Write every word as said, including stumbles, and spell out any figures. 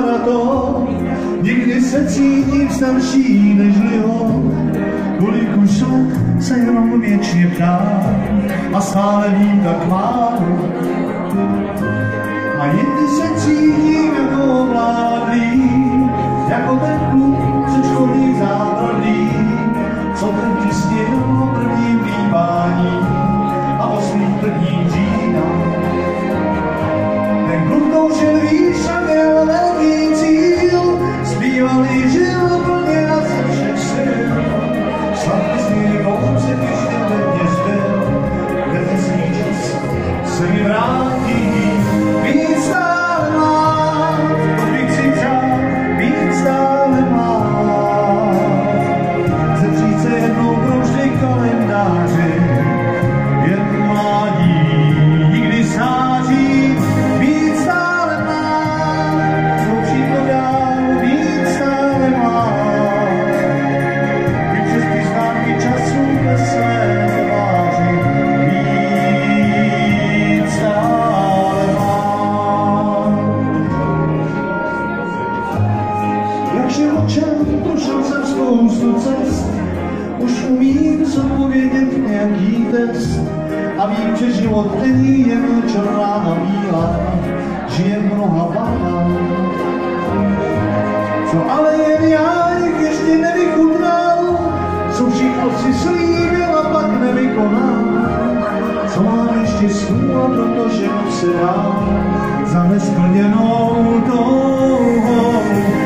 maraton, někdy se cítím starší nežli on, kolik už let se jenom věčně ptám a stále vím tak málo. A jindy se cítím jako ovládlý, jako ten kluk ze školních zábradlí, co ten ti sněl o prvním líbání a o svých prvních dřínách. Ten kluk toužil výš a měl velký cíl, zpíval i žil plně a ze všech sil. Sladký směr konce ještě vedně zbyl, defensivní čas se mi vrátí. Být stále mlád, to bych si přál, být stále mlád. Zemřít se jednou pro vždy kalendáři, jen mládí, nikdy sáří. Být stále mlád, slouží to dál, být stále mlád. I přes ty známky času bez své tváři, být stále mlád. Jak živočem prošel jsem spoustu cest, už umím zodpovědět nějaký test a vím, že život není jen černá a bílá, žije mnoha barvách. Co ale jen já jich ještě nevychutnal, co všechno si slíbil a pak nevykonal. Co mám ještě snů a protože se dá za nesplněnou touhou.